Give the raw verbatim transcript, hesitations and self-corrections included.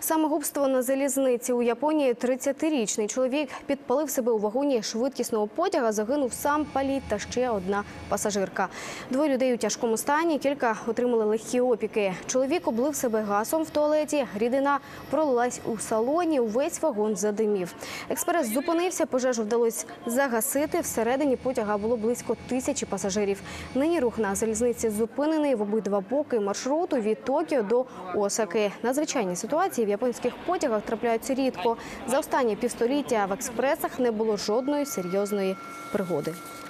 Самогубство на залізниці. У Японії тридцятирічний чоловік підпалив себе у вагоні швидкісного потяга, загинув сам палій та ще одна пасажирка. Двоє людей у тяжкому стані, кілька отримали легкі опіки. Чоловік облив себе газом в туалеті, рідина пролилась у салоні, увесь вагон задимів. Експрес зупинився, пожежу вдалося загасити. Всередині потяга було близько тисячі пасажирів. Нині рух на залізниці зупинений в обидва боки маршруту від Токіо до Осаки. Надзвичайні ситуації в японських потягах трапляються рідко. За останні півстоліття в експресах не було жодної серйозної пригоди.